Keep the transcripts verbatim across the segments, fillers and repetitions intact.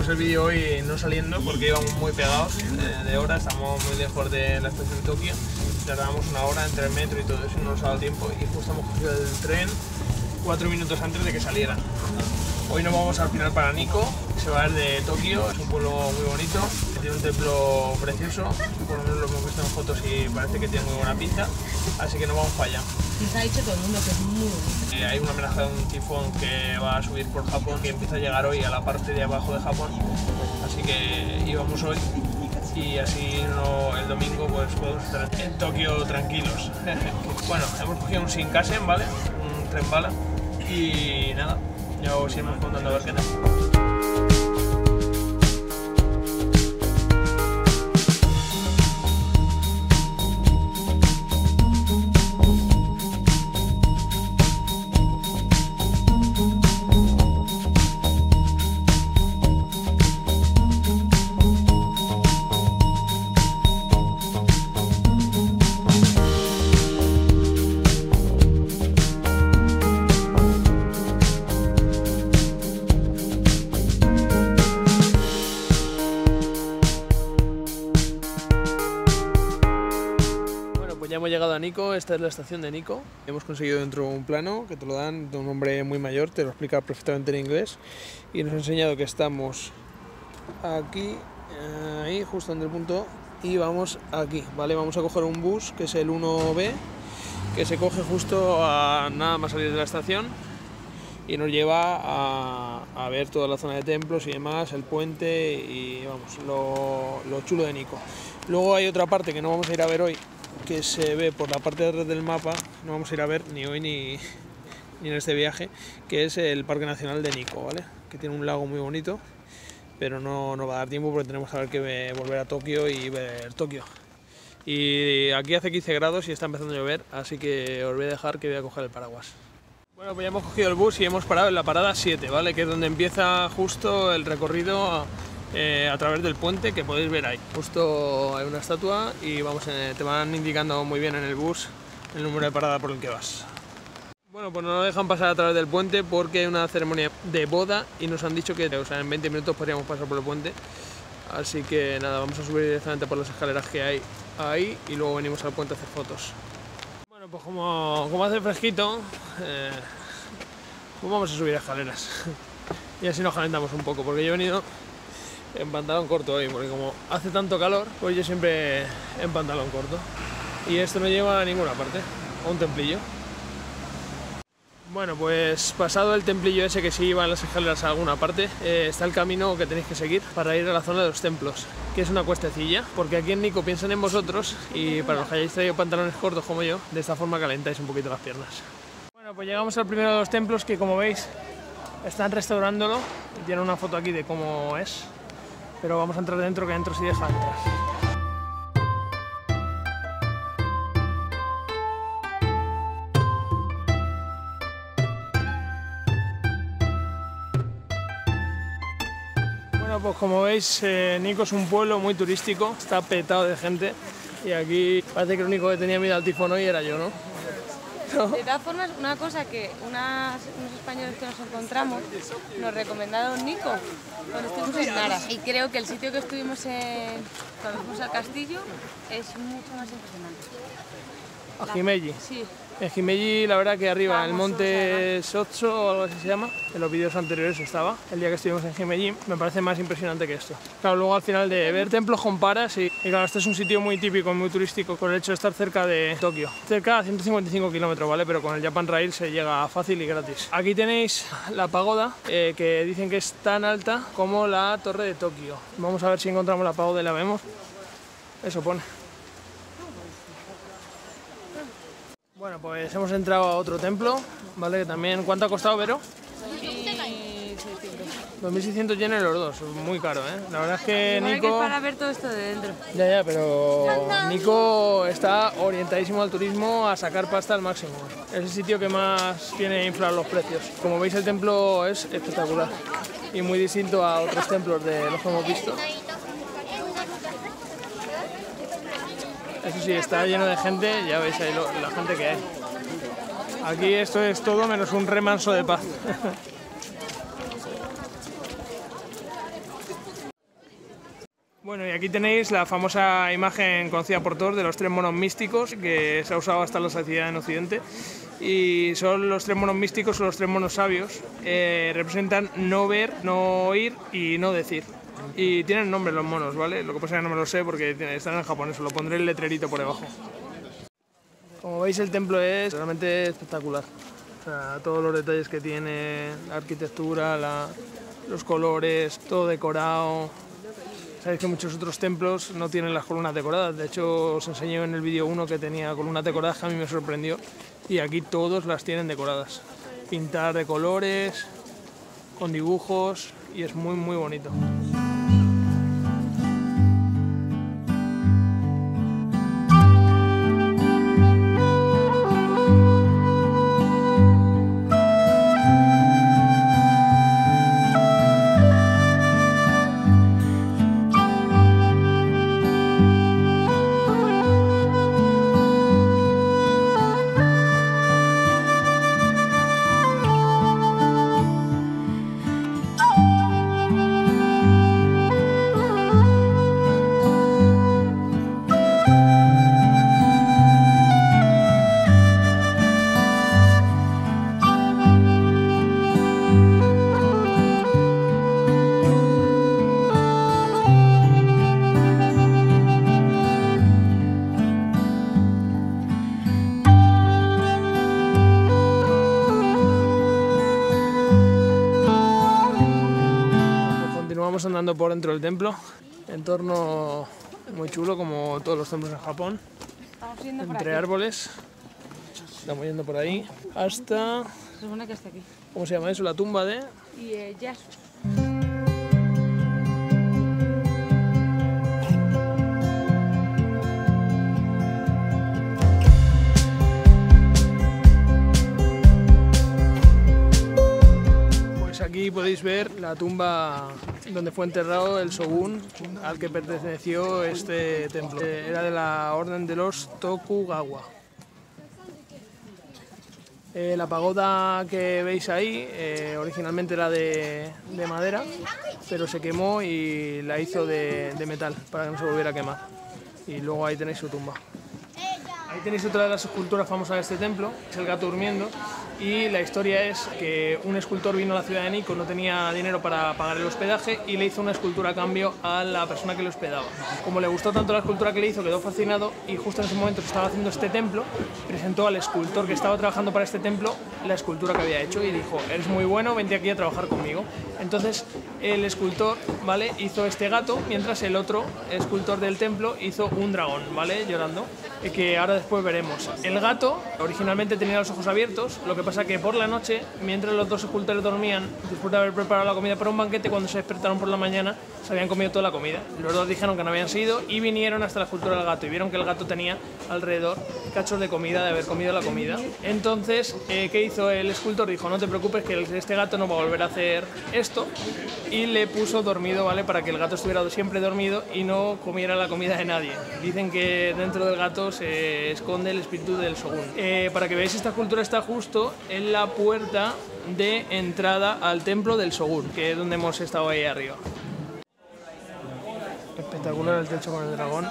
hicimos el vídeo hoy no saliendo porque íbamos muy pegados de, de hora, estamos muy lejos de la estación de Tokio, tardamos una hora entre el metro y todo eso y no nos ha dado tiempo y justo hemos cogido el tren cuatro minutos antes de que saliera. Hoy nos vamos al final para Nikko, que se va a ir de Tokio, es un pueblo muy bonito, que tiene un templo precioso, por lo menos lo hemos visto en fotos y parece que tiene muy buena pinta, así que nos vamos para allá. Nos ha dicho todo el mundo que es muy bonito. Eh, hay una amenaza de un tifón que va a subir por Japón, que empieza a llegar hoy a la parte de abajo de Japón, así que íbamos hoy y así no, el domingo pues podemos estar en Tokio tranquilos. Bueno, hemos cogido un Shinkansen, ¿vale? Un tren bala y nada. Ya os iremos contando a ver qué tal. Ya hemos llegado a Nikko, esta es la estación de Nikko. Hemos conseguido dentro un plano que te lo dan de un hombre muy mayor, te lo explica perfectamente en inglés y nos ha enseñado que estamos aquí, ahí, justo en el punto y vamos aquí, ¿vale? Vamos a coger un bus que es el uno B que se coge justo a nada más salir de la estación y nos lleva a, a ver toda la zona de templos y demás, el puente y vamos, lo, lo chulo de Nikko. Luego hay otra parte que no vamos a ir a ver hoy, que se ve por la parte de atrás del mapa, no vamos a ir a ver ni hoy ni, ni en este viaje, que es el Parque Nacional de Nikko, ¿vale? Que tiene un lago muy bonito, pero no, no va a dar tiempo porque tenemos que ver que volver a Tokio y ver Tokio. Y aquí hace quince grados y está empezando a llover, así que os voy a dejar que voy a coger el paraguas. Bueno, pues ya hemos cogido el bus y hemos parado en la parada siete, ¿vale? Que es donde empieza justo el recorrido a, eh, a través del puente que podéis ver ahí. Justo hay una estatua y vamos, eh, te van indicando muy bien en el bus el número de parada por el que vas. Bueno, pues no nos dejan pasar a través del puente porque hay una ceremonia de boda y nos han dicho que, o sea, en veinte minutos podríamos pasar por el puente. Así que nada, vamos a subir directamente por las escaleras que hay ahí y luego venimos al puente a hacer fotos. Bueno, pues como, como hace fresquito, eh, pues vamos a subir escaleras y así nos calentamos un poco, porque yo he venido en pantalón corto hoy, porque como hace tanto calor, pues yo siempre en pantalón corto y esto no lleva a ninguna parte, a un templillo. Bueno, pues pasado el templillo ese que sí iba en las escaleras a alguna parte, eh, está el camino que tenéis que seguir para ir a la zona de los templos, que es una cuestecilla, porque aquí en Nikko piensan en vosotros y para los que hayáis traído pantalones cortos como yo, de esta forma calentáis un poquito las piernas. Bueno, pues llegamos al primero de los templos que, como veis, están restaurándolo y tiene una foto aquí de cómo es, pero vamos a entrar dentro, que dentro sí deja entrar. Bueno, pues como veis, eh, Nikko es un pueblo muy turístico, está petado de gente y aquí parece que el único que tenía miedo al tifón hoy era yo, ¿no? ¿No? De todas formas, una cosa que unas, unos españoles que nos encontramos nos recomendaron Nikko cuando estuvimos en Nara y creo que el sitio que estuvimos en, cuando fuimos al castillo es mucho más impresionante. A Himeji. Sí. En Himeji, la verdad que arriba, Vamos, el monte Sotso o algo así se llama, en los vídeos anteriores estaba, el día que estuvimos en Himeji, me parece más impresionante que esto. Claro, luego al final de ver templos comparas y, y claro, este es un sitio muy típico, muy turístico, con el hecho de estar cerca de Tokio. Cerca a ciento cincuenta y cinco kilómetros, ¿vale? Pero con el Japan Rail se llega fácil y gratis. Aquí tenéis la pagoda, eh, que dicen que es tan alta como la torre de Tokio. Vamos a ver si encontramos la pagoda y la vemos. Eso pone. Bueno, pues hemos entrado a otro templo, ¿vale? También, ¿cuánto ha costado, Vero? dos mil seiscientos yenes los dos, muy caro, ¿eh? La verdad es que Nikko... Nikko... que es para ver todo esto de dentro. Ya, ya, pero Nikko está orientadísimo al turismo a sacar pasta al máximo. Es el sitio que más tiene inflar los precios. Como veis, el templo es espectacular y muy distinto a otros templos de los que hemos visto. Eso sí, está lleno de gente, ya veis ahí lo, la gente que hay. Aquí esto es todo menos un remanso de paz. Bueno, y aquí tenéis la famosa imagen conocida por todos de los tres monos místicos que se ha usado hasta la saciedad en Occidente. Y son los tres monos místicos, son los tres monos sabios. Eh, representan no ver, no oír y no decir. Y tienen nombre los monos, ¿vale? Lo que pasa es que no me lo sé porque están en japonés, os lo pondré el letrerito por debajo. Como veis, el templo es realmente espectacular. O sea, todos los detalles que tiene, la arquitectura, la, los colores, todo decorado. Sabéis que muchos otros templos no tienen las columnas decoradas. De hecho, os enseñé en el vídeo uno que tenía columnas decoradas, que a mí me sorprendió. Y aquí todos las tienen decoradas. Pintar de colores, con dibujos, y es muy muy bonito. Continuamos andando por dentro del templo, entorno muy chulo como todos los templos en Japón, Estamos yendo por entre aquí. árboles, estamos yendo por ahí hasta, Se supone que hasta aquí. ¿cómo se llama eso? La tumba de... Y eh, Yasu. Aquí podéis ver la tumba donde fue enterrado el shogun al que perteneció este templo. Era de la orden de los Tokugawa. Eh, la pagoda que veis ahí eh, originalmente era de, de madera, pero se quemó y la hizo de, de metal para que no se volviera a quemar. Y luego ahí tenéis su tumba. Ahí tenéis otra de las esculturas famosas de este templo, es el gato durmiendo, y la historia es que un escultor vino a la ciudad de Nikko, no tenía dinero para pagar el hospedaje y le hizo una escultura a cambio a la persona que le hospedaba. Como le gustó tanto la escultura que le hizo, quedó fascinado y justo en ese momento que estaba haciendo este templo, presentó al escultor que estaba trabajando para este templo la escultura que había hecho y dijo: eres muy bueno, vente aquí a trabajar conmigo. Entonces el escultor, ¿vale?, hizo este gato, mientras el otro escultor del templo hizo un dragón, ¿vale?, llorando, que ahora después veremos. El gato originalmente tenía los ojos abiertos, lo que pasa que por la noche, mientras los dos escultores dormían, después de haber preparado la comida para un banquete, cuando se despertaron por la mañana, se habían comido toda la comida. Los dos dijeron que no habían sido y vinieron hasta la escultura del gato y vieron que el gato tenía alrededor cachos de comida de haber comido la comida. Entonces, eh, ¿qué hizo el escultor? Dijo: no te preocupes, que este gato no va a volver a hacer esto, y le puso dormido, ¿vale?, para que el gato estuviera siempre dormido y no comiera la comida de nadie. Dicen que dentro del gato se esconde el espíritu del shogun. Eh, para que veáis, esta escultura está justo en la puerta de entrada al templo del shogun, que es donde hemos estado ahí arriba. Espectacular el techo con el dragón.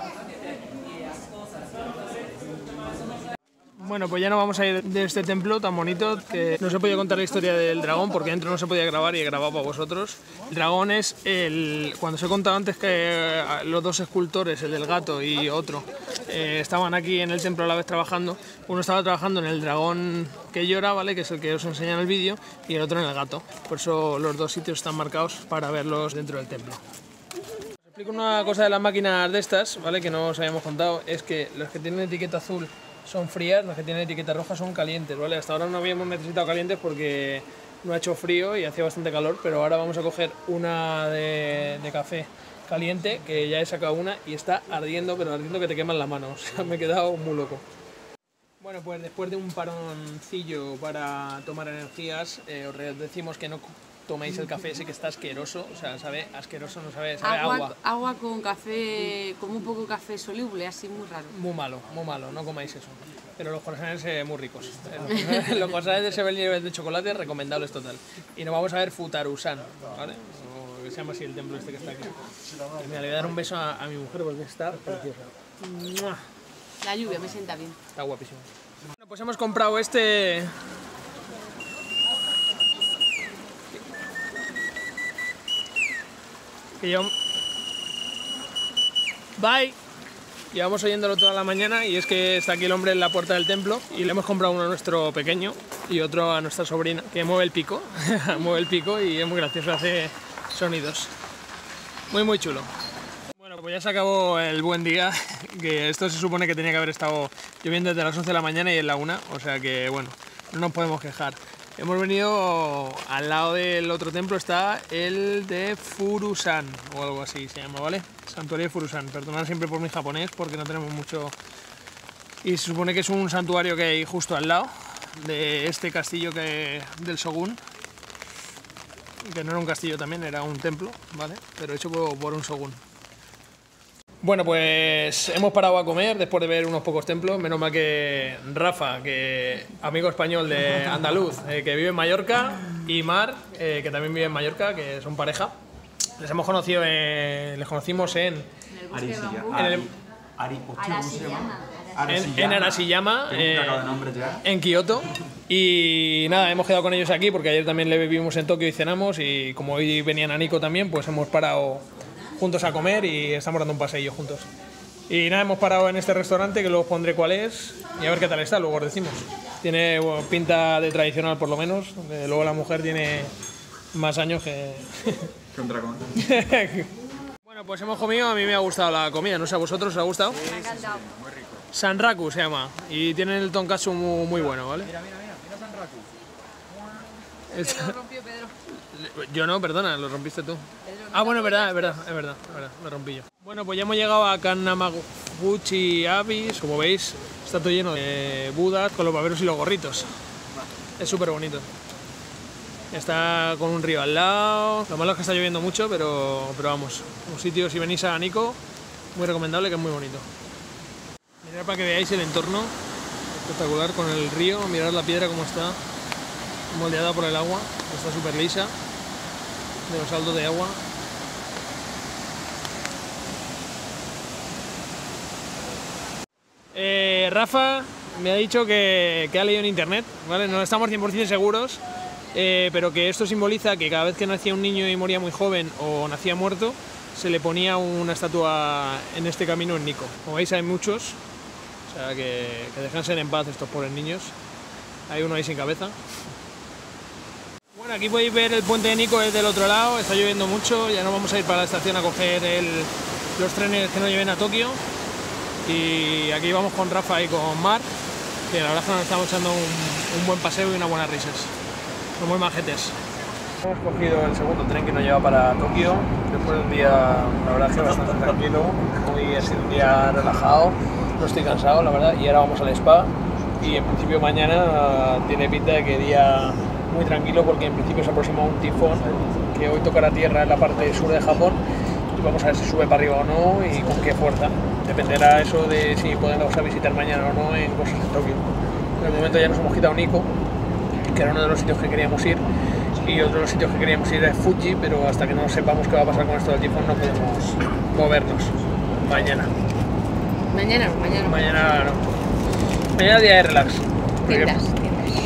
Bueno, pues ya nos vamos a ir de este templo tan bonito, que no se podía contar la historia del dragón porque dentro no se podía grabar y he grabado para vosotros. El dragón es el... Cuando os he contado antes que los dos escultores, el del gato y otro, eh, estaban aquí en el templo a la vez trabajando. Uno estaba trabajando en el dragón que llora, ¿vale?, que es el que os enseña en el vídeo, y el otro en el gato. Por eso los dos sitios están marcados para verlos dentro del templo. Os explico una cosa de las máquinas de estas, ¿vale?, que no os habíamos contado. Es que los que tienen etiqueta azul son frías, las que tienen etiqueta roja son calientes, ¿vale? Hasta ahora no habíamos necesitado calientes porque no ha hecho frío y hacía bastante calor, pero ahora vamos a coger una de, de café caliente, que ya he sacado una y está ardiendo, pero ardiendo que te queman la mano. O sea, me he quedado muy loco. Bueno, pues después de un paroncillo para tomar energías, eh, os decimos que no toméis el café ese que está asqueroso, o sea, sabe asqueroso, no sabe, sabe agua. Agua, agua con café, como un poco café soluble, así muy raro. Muy malo, muy malo, no comáis eso. Pero los croissants eh, muy ricos. Los croissants de Seven Years de chocolate, recomendables total. Y nos vamos a ver Futarusan, ¿vale? se llama así el templo este que está aquí. Y mira, le voy a dar un beso a, a mi mujer porque está preciosa. ¡Mua! La lluvia me sienta bien. Está guapísimo. Bueno, pues hemos comprado este... Que yo... Bye. Llevamos oyéndolo toda la mañana y es que está aquí el hombre en la puerta del templo y le hemos comprado uno a nuestro pequeño y otro a nuestra sobrina que mueve el pico, mueve el pico y es muy gracioso, hace sonidos. Muy muy chulo. Bueno, pues ya se acabó el buen día, que esto se supone que tenía que haber estado lloviendo desde las once de la mañana y en la una, o sea que bueno, no nos podemos quejar. Hemos venido al lado del otro templo, está el de Furusan o algo así se llama, ¿vale? Santuario de Furusan. Perdonad siempre por mi japonés porque no tenemos mucho... Y se supone que es un santuario que hay justo al lado de este castillo que... del Shogun. Que no era un castillo también, era un templo, ¿vale? Pero hecho por, por un Shogun. Bueno, pues hemos parado a comer después de ver unos pocos templos. Menos mal que Rafa, que amigo español de andaluz, eh, que vive en Mallorca, y Mar, eh, que también vive en Mallorca, que son pareja. Les hemos conocido, en, les conocimos en... En, el, en, en Arashiyama, eh, en Kioto. Y nada, hemos quedado con ellos aquí porque ayer también le vimos en Tokio y cenamos. Y como hoy venían a Nico también, pues hemos parado juntos a comer y estamos dando un paseillo juntos. Y nada, hemos parado en este restaurante que luego os pondré cuál es y a ver qué tal está, luego os decimos. Tiene bueno, pinta de tradicional por lo menos, luego la mujer tiene más años que... que un dragón. Bueno, pues hemos comido, a mí me ha gustado la comida, no sé, ¿a vosotros os ha gustado? Me ha encantado. Muy rico. Sanraku se llama y tienen el tonkatsu muy, muy bueno, ¿vale? Mira, mira, mira, mira Sanraku. Pedro lo rompió, Pedro. Yo no, perdona, lo rompiste tú. Ah, bueno, es verdad, es verdad, es verdad, es verdad, lo rompí yo. Bueno, pues ya hemos llegado a Kannamaguchi Abyss, como veis, está todo lleno de budas con los baberos y los gorritos. Es súper bonito. Está con un río al lado, lo malo es que está lloviendo mucho, pero, pero vamos, un sitio, si venís a Nico, muy recomendable, que es muy bonito. Mirad para que veáis el entorno, espectacular, con el río, mirad la piedra como está, moldeada por el agua, está súper lisa, de los saltos de agua. Eh, Rafa me ha dicho que, que ha leído en internet, ¿vale? No estamos cien por cien seguros, eh, pero que esto simboliza que cada vez que nacía un niño y moría muy joven o nacía muerto, se le ponía una estatua en este camino en Nico. Como veis hay muchos, o sea que, que descansen en paz estos pobres niños. Hay uno ahí sin cabeza. Bueno, aquí podéis ver el puente de Nico desde el otro lado, está lloviendo mucho, ya no vamos a ir para la estación a coger el, los trenes que nos lleven a Tokio. Y aquí vamos con Rafa y con Mar, que la verdad es que nos estamos echando un, un buen paseo y unas buenas risas. Son muy majetes. Hemos cogido el segundo tren que nos lleva para Tokio, después de un día, la verdad es que bastante tranquilo, hoy ha sido un día relajado, no estoy cansado la verdad, y ahora vamos al spa y en principio mañana tiene pinta de que día muy tranquilo porque en principio se aproxima un tifón que hoy tocará tierra en la parte sur de Japón y vamos a ver si sube para arriba o no y con qué fuerza. Dependerá eso de si podemos a visitar mañana o no en cosas en Tokio. En el momento ya nos hemos quitado Nico, que era uno de los sitios que queríamos ir, y otro de los sitios que queríamos ir es Fuji, pero hasta que no sepamos qué va a pasar con esto del tifón no podemos movernos. Mañana. Mañana no, mañana no. Mañana no. Mañana día de relax. Tiendas, tiendas.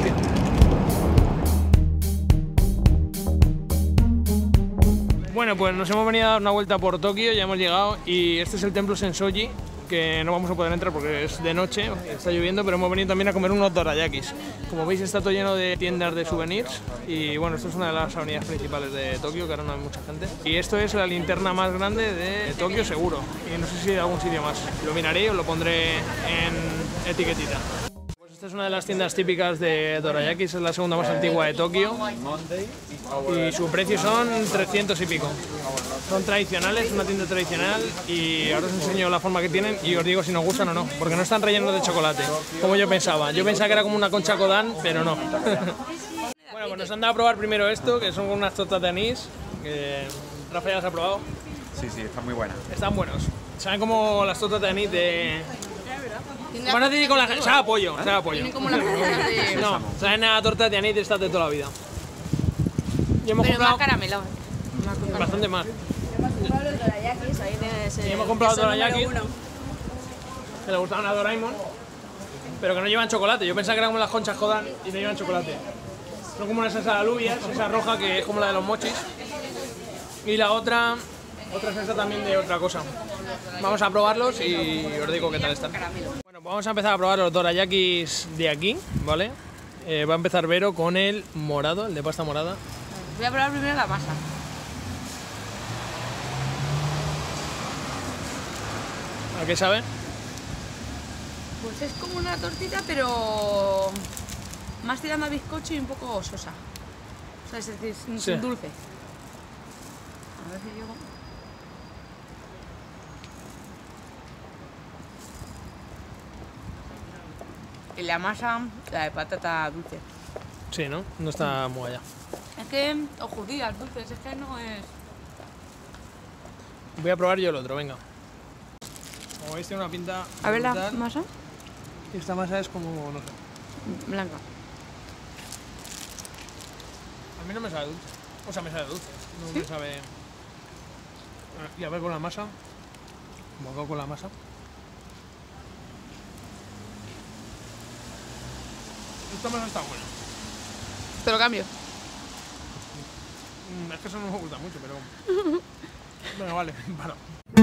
Bueno, pues nos hemos venido a dar una vuelta por Tokio, ya hemos llegado y este es el templo Sensoji, que no vamos a poder entrar porque es de noche, está lloviendo, pero hemos venido también a comer unos dorayakis. Como veis está todo lleno de tiendas de souvenirs y bueno, esto es una de las avenidas principales de Tokio, que ahora no hay mucha gente. Y esto es la linterna más grande de Tokio seguro, y no sé si de algún sitio más. Lo miraré y os lo pondré en etiquetita. Esta es una de las tiendas típicas de dorayakis, es la segunda más antigua de Tokio y su precio son trescientos y pico. Son tradicionales, una tienda tradicional y ahora os enseño la forma que tienen y os digo si nos gustan o no, porque no están rellenos de chocolate, como yo pensaba. Yo pensaba que era como una concha Kodan, pero no. Bueno, pues nos han dado a probar primero esto, que son unas tortas de anís, que Rafa ya las ha probado. Sí, sí, están muy buenas. Están buenos. Saben como las tortas de anís de... Bueno, te digo con la gente, sabe a pollo, sabe a pollo. Tienen como las cosas de... No, saben a tortas de anís de estas de toda la vida. Y hemos Pero comprado... más caramelo. Bastante más. Comprado los dorayakis, ahí tienes el Y hemos comprado queso número dorayaki. uno. Que le gustaban a Doraemon, pero que no llevan chocolate. Yo pensaba que eran como las conchas Kodan y no llevan chocolate. Son como una salsa de alubias, esa roja que es como la de los mochis. Y la otra, otra salsa también de otra cosa. Vamos a probarlos y os digo qué tal están. Bueno, pues vamos a empezar a probar los dorayakis de aquí, ¿vale? Eh, va a empezar Vero con el morado, el de pasta morada. Voy a probar primero la masa. ¿A qué sabe? Pues es como una tortita, pero más tirando a bizcocho y un poco sosa. O sea, es decir, sin Sí. dulce. A ver si llego. Y la masa, la de patata dulce. Sí, ¿no? No está muy allá. Es que, o judías dulces, es que no es... Voy a probar yo el otro, venga. Como veis tiene una pinta A ver la brutal. masa. Y esta masa es como, no sé. Blanca. A mí no me sabe dulce. O sea, me sabe dulce. No me sabe... Y a ver con la masa. Como hago con la masa. Esta masa está buena. Te lo cambio. Mm, Es que eso no me gusta mucho, pero... Bueno, vale, para.